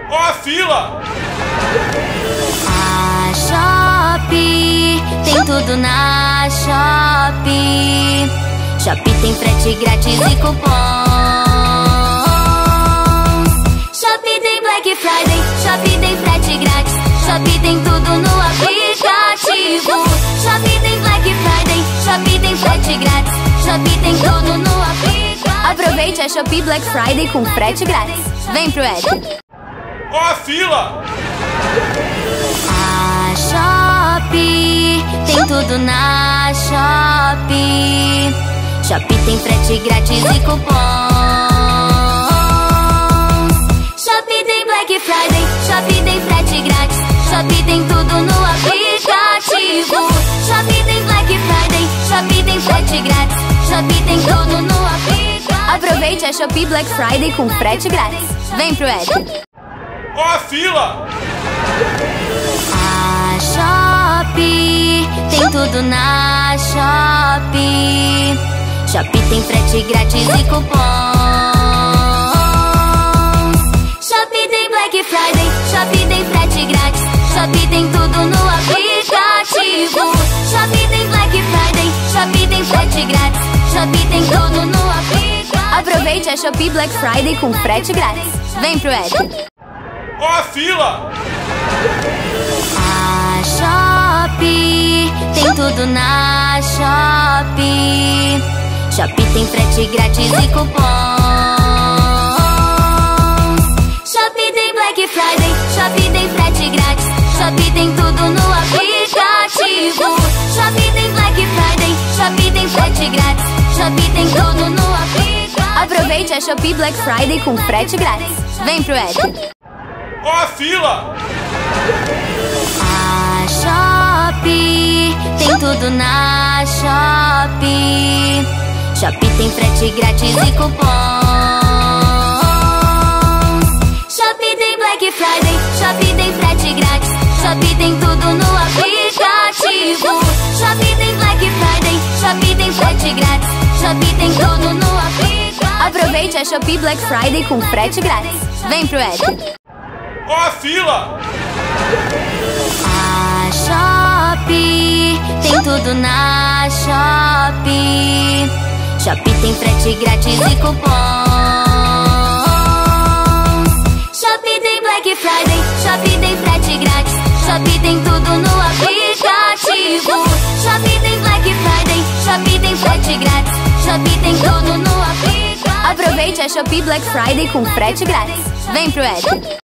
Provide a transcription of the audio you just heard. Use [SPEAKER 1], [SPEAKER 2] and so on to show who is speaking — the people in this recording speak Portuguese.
[SPEAKER 1] Ó a fila!
[SPEAKER 2] A Shopee tem tudo na Shopee. Shopee tem frete grátis e cupons. Shopee tem Black Friday, Shopee tem frete grátis. Shopee tem tudo no aplicativo. Shopee tem Black Friday, Shopee tem frete grátis. Shopee tem tudo no aplicativo. Aproveite a Shopee Black Friday com frete grátis. Vem pro app.
[SPEAKER 1] Ó a fila!
[SPEAKER 2] A Shopee tem tudo na Shopee. Shopee tem frete grátis e cupons. Shopee tem Black Friday, Shopee tem frete grátis. Shopee tem tudo no aplicativo. Shopee tem Black Friday, Shopee tem frete grátis. Shopee tem tudo no aplicativo. Aproveite a Shopee Black Friday com frete grátis. Vem pro app.
[SPEAKER 1] Ó a fila!
[SPEAKER 2] A Shopee tem tudo na Shopee. Shopee tem frete grátis e cupons. Shopee tem Black Friday, Shopee tem frete grátis. Shopee tem tudo no aplicativo. Shopee tem Black Friday, Shopee tem frete grátis. Shopee tem tudo no aplicativo. Aproveite a Shopee Black Friday com frete grátis. Vem pro app.
[SPEAKER 1] Ó a fila!
[SPEAKER 2] A Shopee tem tudo na Shopee. Shopee tem frete grátis e cupons. Shopee tem Black Friday, Shopee tem frete grátis. Shopee tem tudo no aplicativo. Shopee tem Black Friday, Shopee tem frete grátis. Shopee tem tudo no aplicativo. Aproveite a Shopee Black Friday com frete grátis. Vem pro app.
[SPEAKER 1] Ó a fila!
[SPEAKER 2] A Shopee tem tudo na Shopee. Shopee tem frete grátis e cupons. Shopee tem Black Friday, Shopee tem frete grátis. Shopee tem tudo no aplicativo. Shopee tem Black Friday, Shopee tem frete grátis. Shopee tem tudo no aplicativo. Aproveite a Shopee Black Friday com frete grátis. Vem pro app.
[SPEAKER 1] Ó a fila!
[SPEAKER 2] A Shopee tem tudo na Shopee. Shopee tem frete grátis e cupons. Shopee tem Black Friday, Shopee tem frete grátis. Shopee tem tudo no aplicativo. Shopee tem Black Friday, Shopee tem frete grátis. Shopee tem tudo no aplicativo. Aproveite a Shopee Black Friday com frete grátis. Vem pro app.